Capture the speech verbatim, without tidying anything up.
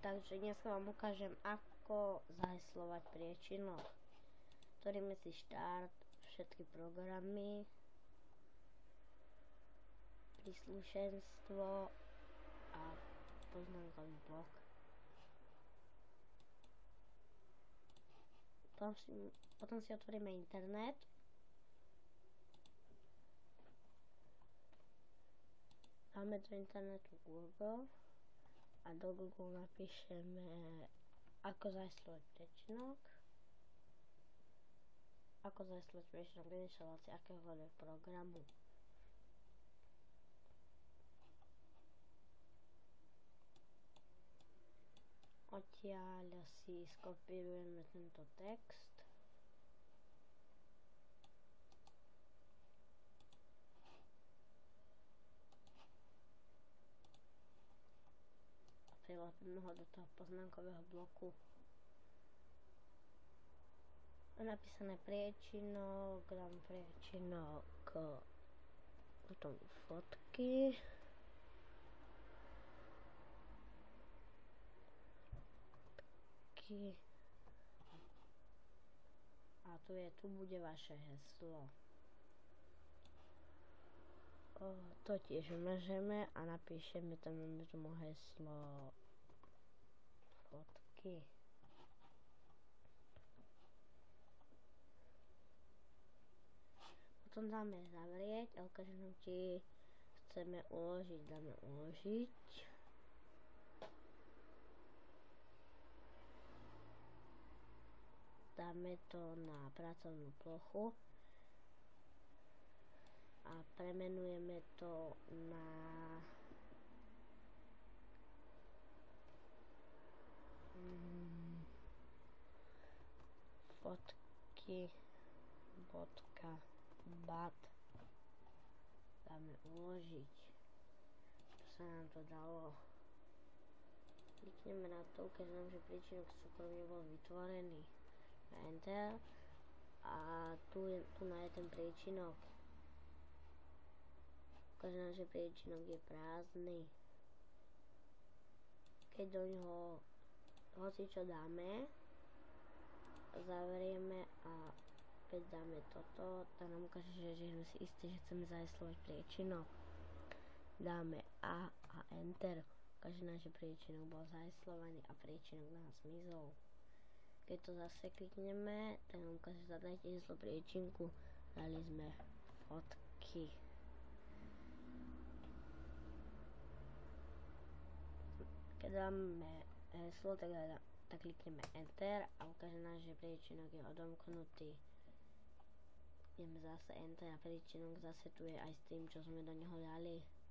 Takže dnes vám ukážem, ako zaheslovať priečinok. Otvoríme si štart, všetky programy, príslušenstvo a poznámkový blok. Potom si, potom si otvoríme internet. Dáme do internetu Google a do Google napíšeme ako zaheslovať priečinok, ako zaheslovať priečinok v inštalácii akéhokoľvek programu. Odtiaľ si skopírujeme tento text. Prilepíme ho do toho poznámkového bloku. Napísané priečinok, dám priečinok, potom fotky. Fotky. A tu je, tu bude vaše heslo. O, to tiež mažeme a napíšeme tam tomu heslo fotky. Potom dáme zavrieť a ukážem nám, či chceme uložiť. Dáme uložiť. Dáme to na pracovnú plochu a premenujeme to na mm, fotky bodka bat. Dáme uložiť. To sa nám to dalo. Klikneme na to, ukáže nám, že priečinok súkromne bol vytvorený. Enter a tu, je, tu na je ten priečinok. Ukáže nám, že priečinok je prázdny. Keď do ňoho hoci čo dáme, zavrieme a opäť dáme toto, tak nám ukáže, že, že sme si istí, že chceme zaheslovať priečinok. Dáme A a Enter. Ukáže nám, že priečinok bol zaheslovaný a priečinok nám zmizol. Keď to zase klikneme, tak nám ukáže, zadajte heslo priečinku. Dali sme fotky. Keď dáme heslo, tak, tak klikneme Enter a ukáže nám, že priečinok je odomknutý. Ideme zase Enter a priečinok zase tu je aj s tým, čo sme do neho dali.